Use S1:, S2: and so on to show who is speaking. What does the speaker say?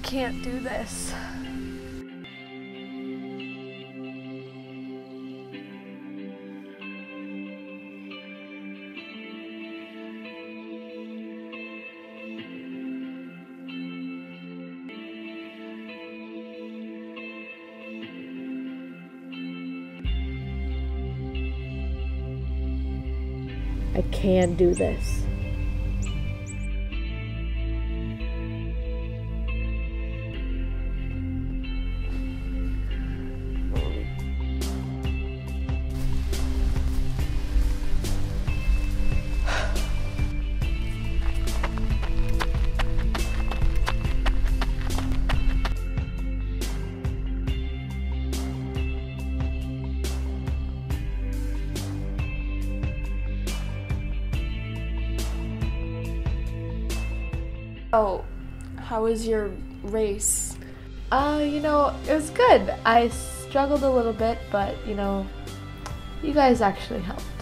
S1: can't do this.
S2: I can do this.
S1: Oh, how was your race?
S2: You know, it was good. I struggled a little bit, but you know, you guys actually helped.